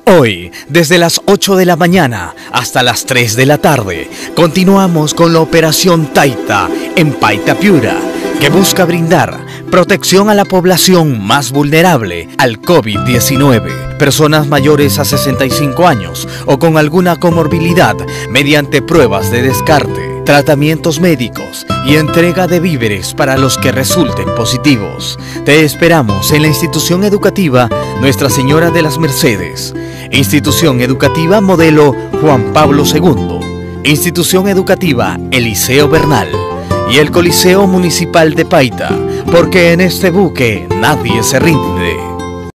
Hoy, desde las 8 de la mañana hasta las 3 de la tarde, continuamos con la Operación Taita en Paita Piura, que busca brindar protección a la población más vulnerable al COVID-19, personas mayores a 65 años o con alguna comorbilidad mediante pruebas de descarte, tratamientos médicos y entrega de víveres para los que resulten positivos. Te esperamos en la institución educativa Nuestra Señora de las Mercedes, institución educativa modelo Juan Pablo II, institución educativa Eliseo Bernal y el Coliseo Municipal de Paita, porque en este buque nadie se rinde.